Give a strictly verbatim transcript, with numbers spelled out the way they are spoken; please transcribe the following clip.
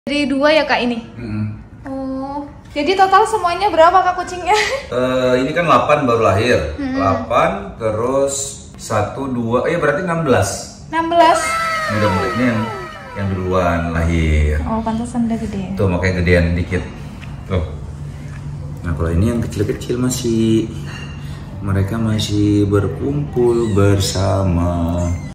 Jadi dua ya kak ini? Hmm. Oh, jadi total semuanya berapa kak kucingnya? Uh, ini kan delapan baru lahir. Hmm. delapan terus satu dua, eh berarti enam belas. enam belas. Ini udah mulai, ini yang yang duluan lahir. Oh, pantasan udah gede. Tuh makanya gedean dikit. Tuh. Nah kalau ini yang kecil-kecil masih mereka masih berkumpul bersama.